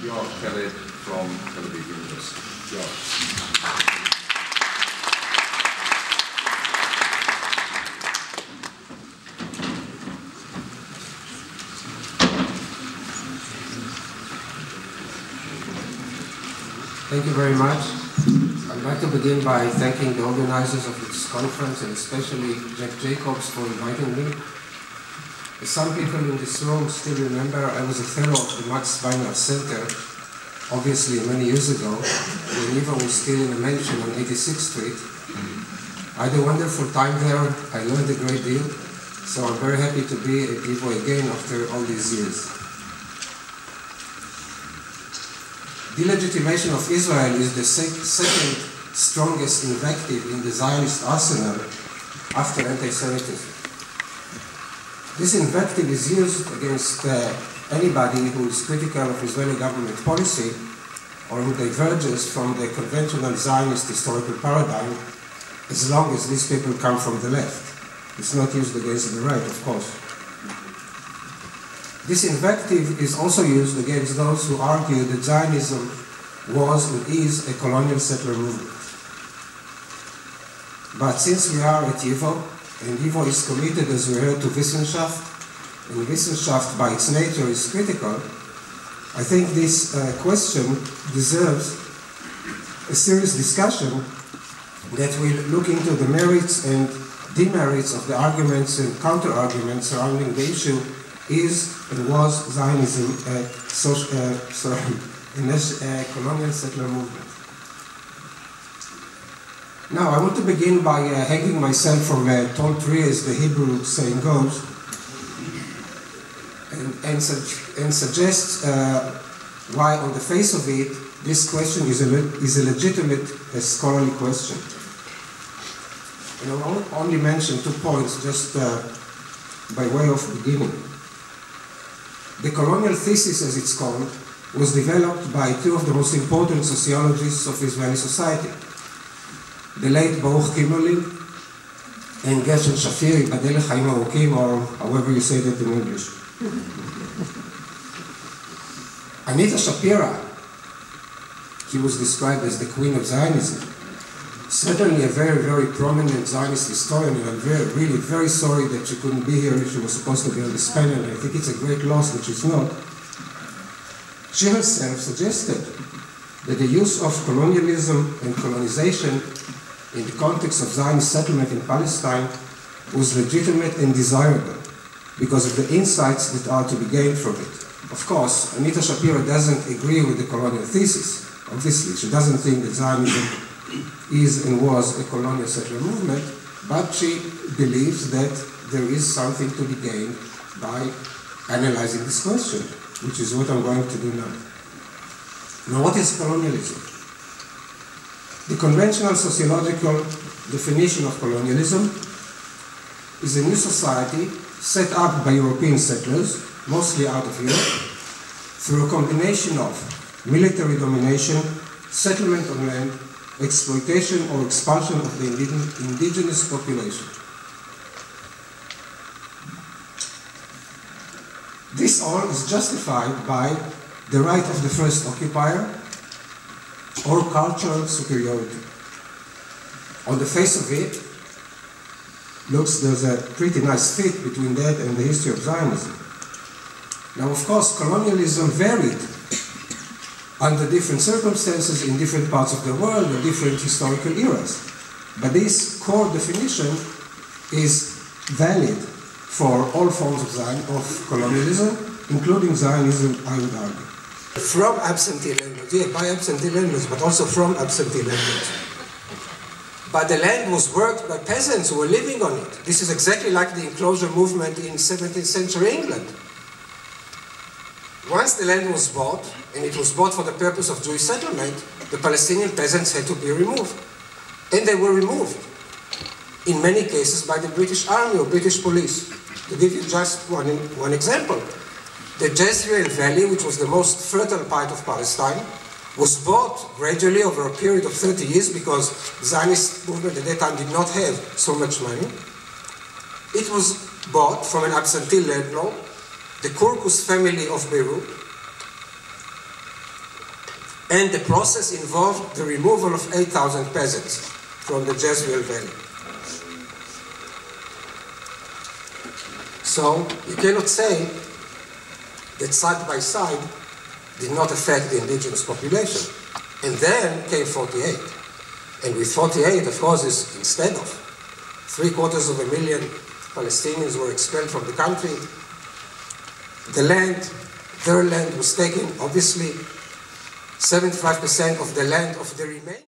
Yoav Peled from Tel Aviv University. Yoav. Thank you very much. I'd like to begin by thanking the organizers of this conference and especially Jack Jacobs for inviting me. As some people in this room still remember, I was a fellow of the Max Weiner Center, obviously many years ago, when YIVO was still in a mansion on 86th Street. I had a wonderful time there. I learned a great deal, so I'm very happy to be at YIVO again after all these years. Delegitimation of Israel is the second strongest invective in the Zionist arsenal after anti-Semitism. This invective is used against anybody who is critical of Israeli government policy or who diverges from the conventional Zionist historical paradigm, as long as these people come from the left. It's not used against the right, of course. This invective is also used against those who argue that Zionism was and is a colonial settler movement. But since we are at YIVO, and YIVO is committed, as we heard, to Wissenschaft, and Wissenschaft by its nature is critical, I think this question deserves a serious discussion that will look into the merits and demerits of the arguments and counter-arguments surrounding the issue: is and was Zionism a colonial settler movement? Now, I want to begin by hanging myself from a tall tree, as the Hebrew saying goes, and suggest why, on the face of it, this question is a legitimate scholarly question. And I'll only mention 2 points just by way of beginning. The colonial thesis, as it's called, was developed by 2 of the most important sociologists of Israeli society, the late Baruch Kimmerling and Gershon Shafir, Ibadel Chaim Arukim, or however you say that in English. Anita Shapira, she was described as the queen of Zionism. Certainly a very, very prominent Zionist historian, and I'm really very sorry that she couldn't be here. She was supposed to be on this panel, and I think it's a great loss that she's not. She herself suggested that the use of colonialism and colonization in the context of Zionist settlement in Palestine was legitimate and desirable because of the insights that are to be gained from it. Of course, Anita Shapira doesn't agree with the colonial thesis. Obviously, she doesn't think that Zionism is and was a colonial settler movement, but she believes that there is something to be gained by analyzing this question, which is what I'm going to do now. Now, what is colonialism? The conventional sociological definition of colonialism is a new society set up by European settlers, mostly out of Europe, through a combination of military domination, settlement on land, exploitation or expulsion of the indigenous population. This all is justified by the right of the first occupier or cultural superiority. On the face of it, looks there's a pretty nice fit between that and the history of Zionism. Now, of course, colonialism varied under different circumstances in different parts of the world or different historical eras. But this core definition is valid for all forms of colonialism, including Zionism, I would argue. From absentee landlords, yeah, by absentee landlords, but also from absentee landlords. But the land was worked by peasants who were living on it. This is exactly like the enclosure movement in 17th century England. Once the land was bought, and it was bought for the purpose of Jewish settlement, the Palestinian peasants had to be removed. And they were removed, in many cases, by the British Army or British police. To give you just one example, the Jezreel Valley, which was the most fertile part of Palestine, was bought gradually over a period of 30 years because the Zionist movement at that time did not have so much money. It was bought from an absentee landlord, the Kurkus family of Beirut, And the process involved the removal of 8,000 peasants from the Jezreel Valley. So you cannot say that side by side did not affect the indigenous population. And then came 48. And with 48, of course, instead of 750,000 Palestinians were expelled from the country, the land, their land was taken, obviously, 75% of the land of the remaining.